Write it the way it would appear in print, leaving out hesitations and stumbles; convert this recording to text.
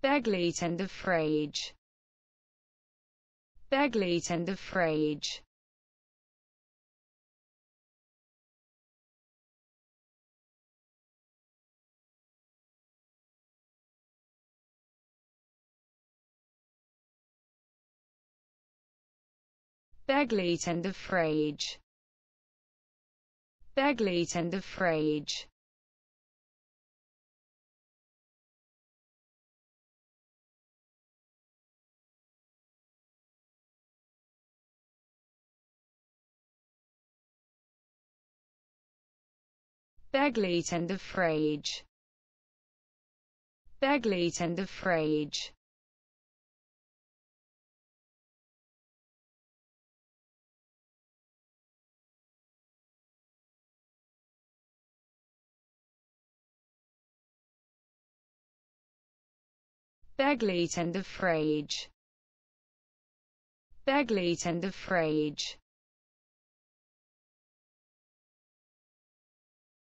Begleet and Frage. Begleet and Frage. Begleet and Frage. Begleet and Frage. Begleet and Frage. Begleet and Frage. Begleet and Frage. Begleet and Frage.